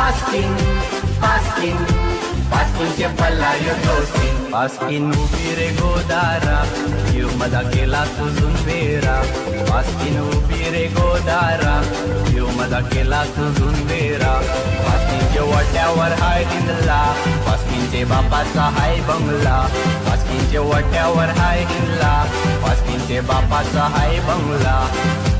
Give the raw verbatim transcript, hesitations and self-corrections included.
पास्किन पास्किन पास्किनचे पल्लायो दोस्तीन पास्किन उभी रे गोदारा जीव मजा केला तुझून बेरा पास्किन उभी रे गोदारा जीव मजा केला तुझून बेरा पास्किनच्या वट्यावर हाय हिंदला पास्किनचे बापाचा हाय बंगला पास्किनच्या वट्यावर हाय हिंदला पास्किनचे बापाचा हाय बंगला